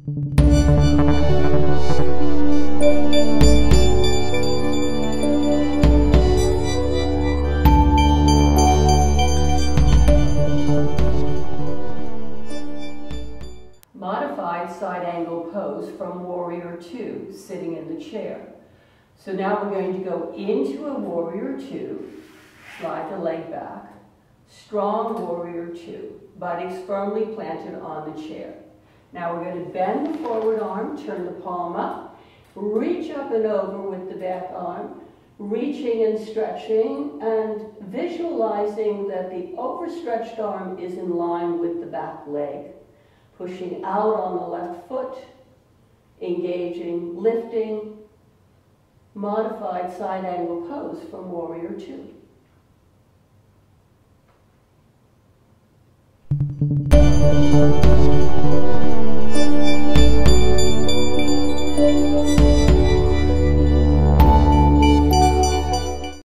Modified side angle pose from warrior two, sitting in the chair. So now we're going to go into a warrior two, slide the leg back, strong warrior two, butt is firmly planted on the chair. Now we're going to bend the forward arm, turn the palm up, reach up and over with the back arm, reaching and stretching and visualizing that the overstretched arm is in line with the back leg. Pushing out on the left foot, engaging, lifting, modified side angle pose from warrior two.